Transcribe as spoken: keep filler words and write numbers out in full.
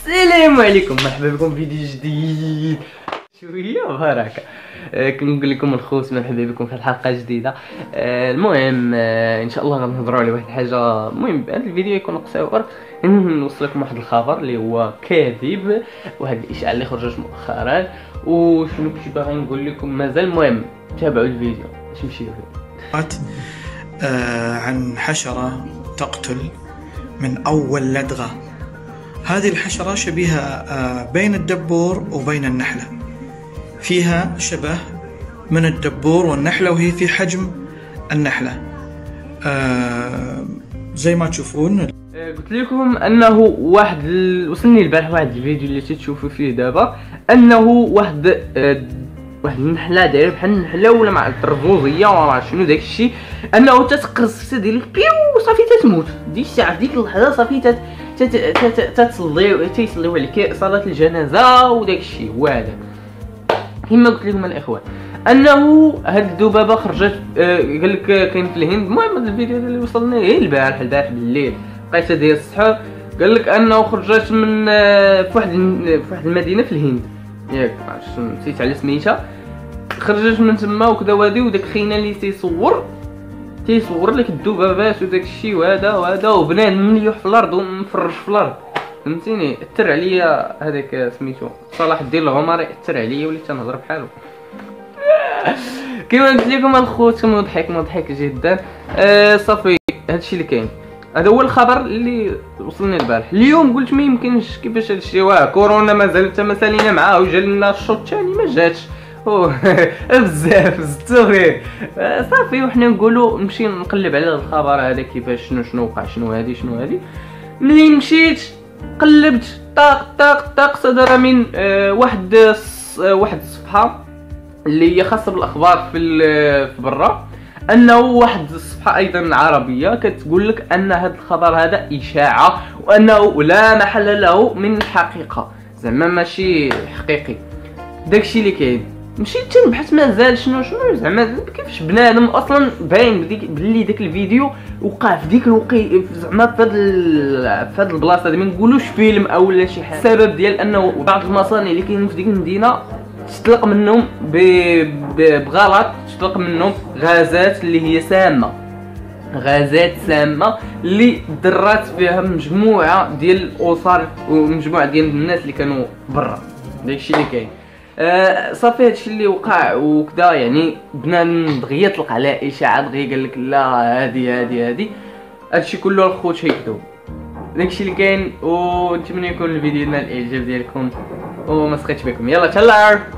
السلام عليكم، مرحبا بكم في فيديو جديد. شويه بركه. آه كنقول لكم الخوت مرحبا بكم في الحلقه جديده. آه المهم آه ان شاء الله غنهضروا على واحد الحاجه. المهم هذا الفيديو يكون قصير، نوصل لكم واحد الخبر اللي هو كاذب، واحد الاشاعه اللي خرجت مؤخرا، وشنو كنت باغي نقول لكم. مازال المهم تابعوا الفيديو باش نمشيو آه عن حشره تقتل من اول لدغه. هذه الحشرة شبيهة بين الدبور وبين النحلة، فيها شبه من الدبور والنحلة، وهي في حجم النحلة زي ما تشوفون. قلت لكم انه واحد ال... وصلني البارح واحد الفيديو اللي تشوفوا فيه دابا، انه واحد واحد النحله دايره بحال النحله ولا مع الترفوزيه ولا مع شنو داك الشيء، انه تتقرص ديال بيو صافي تتموت. ديك الساعه في ديك اللحظه صافي تت تتصليو تيصليو عليك صلاه الجنازه وداك الشيء. هو هذا كما قلت لكم الاخوان، انه هاد الذبابه خرجت آه قال لك كاين في الهند. المهم هذا الفيديو اللي وصلنا غير البارح البارح بالليل لقيتها ديال الصحاب، قال لك انه خرجت من آه في واحد في واحد المدينه في الهند، ياك عرفت نسيت على سميتها، خرجت من تما وكذا وهادي. وداك خينا اللي تيصور تيصور لك الذبابات وداك الشيء وهذا وهذا، وبنان مليوح في الارض ومفرش في الارض، فهمتيني. اثر عليا هذاك سميتو صلاح الدين العمري، اثر عليا وليت تنهضر بحالو. كما قلت لكم الخوت مضحك مضحك جدا. آه صافي هادشي اللي كاين، هذا هو الخبر اللي وصلني البارح. اليوم قلت ما يمكنش، كيفاش هادشي واه كورونا مازال حتى ما سالينا معاه وجا لنا الشوط الثاني ما جاتش بزاف زدتو غير صافي. وحنا نقولوا نمشي نقلب على الخبر هذا كيفاش شنو شنو وقع شنو هادي شنو هادي. ملي مشيت قلبت طاق طاق طاق صدر من آه واحد آه واحد الصفحه اللي هي خاصه بالاخبار في في برا، انه واحد الصفحه ايضا عربيه كتقول لك ان هذا الخبر هذا اشاعه وانه لا محل له من الحقيقه، زعما ماشي حقيقي. داكشي اللي كاين. مشيت تنبحث مازال شنو شنو زعما كيفاش بنادم اصلا باين بديك بلي داك الفيديو وقع في ديك الوقي زعما في هاد في هاد البلاصه هادي، ما نقولوش فيلم او لا شي حاجه. السبب ديال انه بعض المصانع اللي كاينين في ديك المدينه تطلق منهم بغلط، تطلق منهم غازات اللي هي سامه، غازات سامه اللي ضرات فيها مجموعه ديال الاسر ومجموعه ديال الناس اللي كانوا برا. داكشي اللي كاين. آه صافي هادشي اللي وقع وكذا، يعني بنادم دغيا طلق على اشاعه دغيا قال لك لا هادي هادي هادي هادشي كله الخوت هيكذب. داكشي اللي كاين، ونتمنى يكون الفيديو نال الاعجاب ديالكم وما سخيتش بكم. يلا تهلاو.